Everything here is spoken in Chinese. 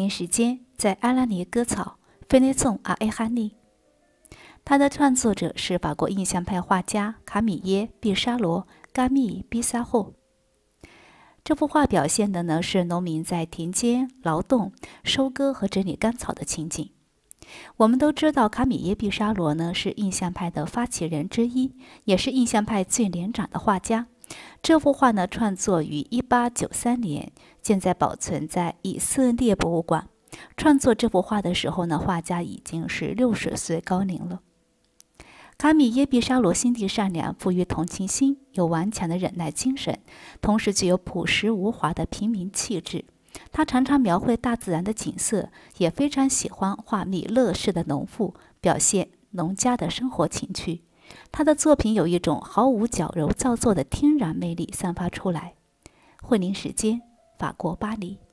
临时间在阿拉尼割草，菲内颂阿埃哈利。它的创作者是法国印象派画家卡米耶·毕沙罗·嘎密·毕沙霍。这幅画表现的呢是农民在田间劳动、收割和整理干草的情景。我们都知道，卡米耶·毕沙罗呢是印象派的发起人之一，也是印象派最年长的画家。这幅画呢创作于1893年，现在保存在以色列博物馆。创作这幅画的时候呢，画家已经是60岁高龄了。卡米耶·毕沙罗心地善良，富于同情心，有顽强的忍耐精神，同时具有朴实无华的平民气质。他常常描绘大自然的景色，也非常喜欢画米勒式的农妇，表现农家的生活情趣。他的作品有一种毫无矫揉造作的天然魅力散发出来。惠宁时间，法国巴黎。